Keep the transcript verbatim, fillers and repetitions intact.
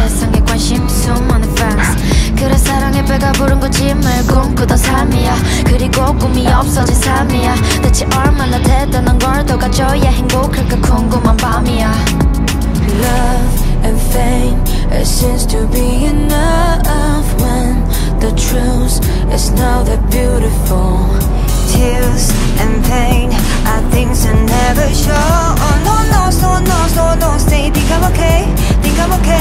세상에 관심 수많은 fans 그래 사랑에 배가 부른 거지 말 꿈꾸던 삶이야 그리고 꿈이 없어진 삶이야 대체 얼마나 대단한 걸 더 가져야 행복할까 궁금한 밤이야 Love and fame, it seems to be enough when the truth is now that beautiful Tears and pain are things I never show Oh no, no, so no, so no Say think I'm okay, think I'm okay